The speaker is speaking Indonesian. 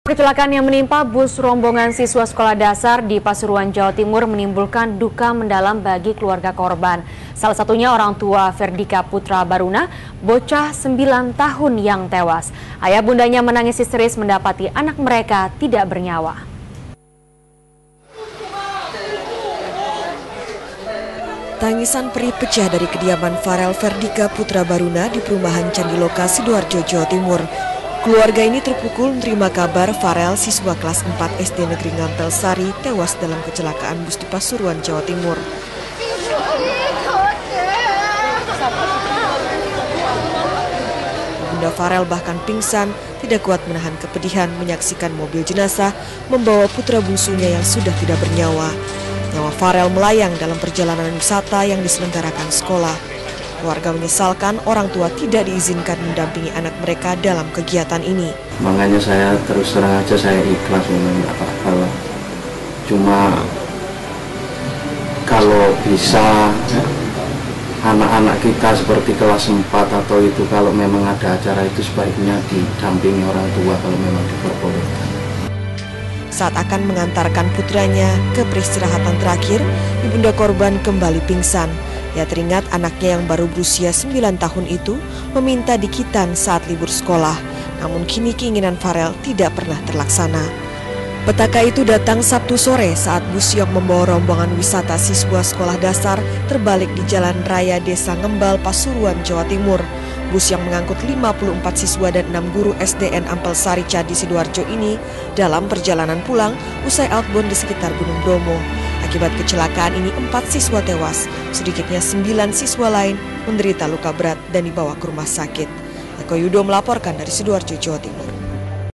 Kecelakaan yang menimpa bus rombongan siswa sekolah dasar di Pasuruan, Jawa Timur menimbulkan duka mendalam bagi keluarga korban. Salah satunya orang tua Ferdika Putra Baruna, bocah 9 tahun yang tewas. Ayah bundanya menangis histeris mendapati anak mereka tidak bernyawa. Tangisan perih pecah dari kediaman Farel Ferdika Putra Baruna di perumahan Candiloka, Sidoarjo, Jawa Timur. Keluarga ini terpukul menerima kabar Farel, siswa kelas 4 SD Negeri Ngampel Sari, tewas dalam kecelakaan bus di Pasuruan, Jawa Timur. Bunda Farel bahkan pingsan, tidak kuat menahan kepedihan menyaksikan mobil jenazah membawa putra bungsunya yang sudah tidak bernyawa. Nyawa Farel melayang dalam perjalanan wisata yang diselenggarakan sekolah. Keluarga menyesalkan orang tua tidak diizinkan mendampingi anak mereka dalam kegiatan ini. Makanya saya terus terang aja saya ikhlas memang apa-apa. Cuma kalau bisa anak-anak kita seperti kelas 4 atau itu kalau memang ada acara itu sebaiknya didampingi orang tua kalau memang diperbolehkan. Saat akan mengantarkan putranya ke peristirahatan terakhir, ibunda korban kembali pingsan. Ia teringat anaknya yang baru berusia 9 tahun itu meminta dikitan saat libur sekolah. Namun kini keinginan Farel tidak pernah terlaksana. Petaka itu datang Sabtu sore saat bus yang membawa rombongan wisata siswa sekolah dasar terbalik di Jalan Raya Desa Ngembal, Pasuruan, Jawa Timur. Bus yang mengangkut 54 siswa dan 6 guru SDN Ampel Sari Cadi Sidoarjo ini dalam perjalanan pulang usai outbound di sekitar Gunung Bromo. Akibat kecelakaan ini 4 siswa tewas, sedikitnya 9 siswa lain menderita luka berat dan dibawa ke rumah sakit. Eko Yudo melaporkan dari Sidoarjo, Jawa Timur.